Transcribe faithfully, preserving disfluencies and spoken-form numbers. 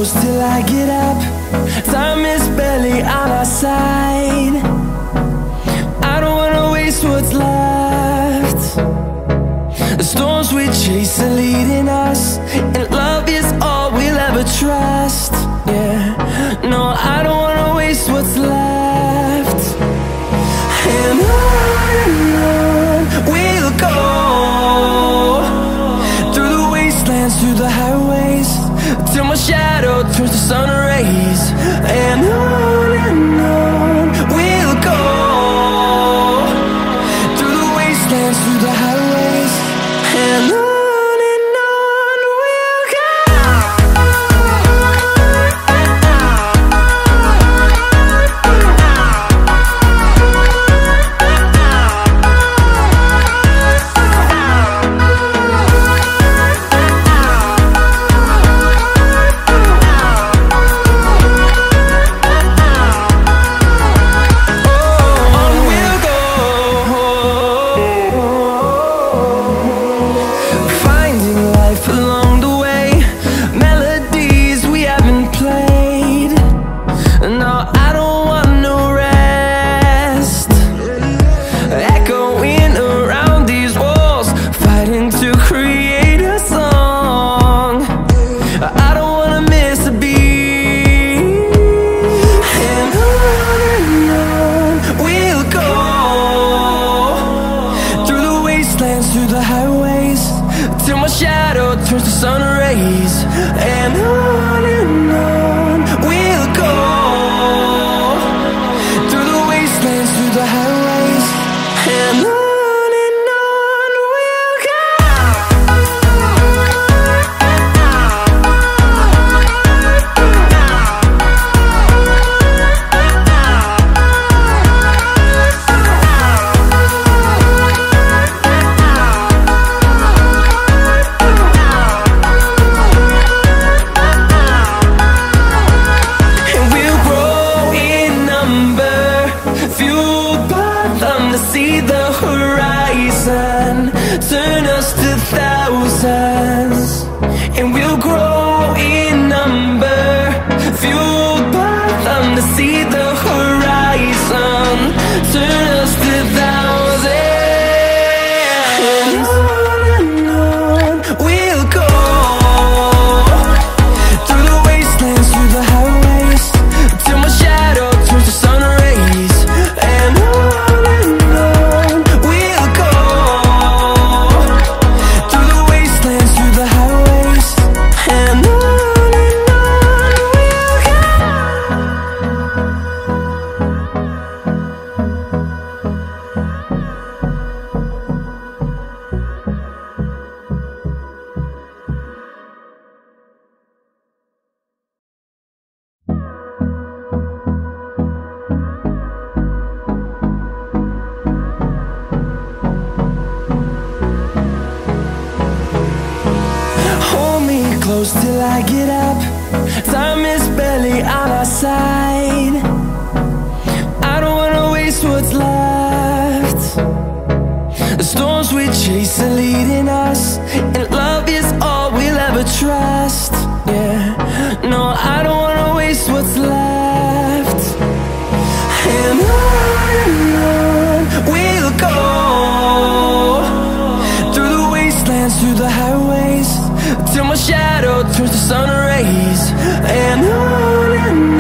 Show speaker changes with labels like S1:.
S1: close till I get up. Time is barely on our side. I don't wanna waste what's left. The storms we chase are leading us, and love is all we'll ever trust. Yeah, no, I don't wanna waste what's left. And on and on we'll go, through the wastelands, through the highways, till my shadow turns to sun rays. And on and on we'll go, through the wastelands, through the highways, and on. Through the highways, till my shadow turns to sun rays. And on and on we'll go, through the wastelands, through the highways, and on. See the horizon turn us to thousands, and we'll grow in number, fueled by them. To see the horizon turn us to thousands, and on and on we'll go, through the wastelands, through the highways, till my shadow turns to sun rays. And on close till I get up. Time is barely on our side. I don't wanna waste what's left. The storms we chase are leading us, and love is all we'll ever trust. Yeah, no, I don't wanna waste what's left. And on and on we'll go, through the wastelands, through the highways, till my shadow turns to sun rays. And on and on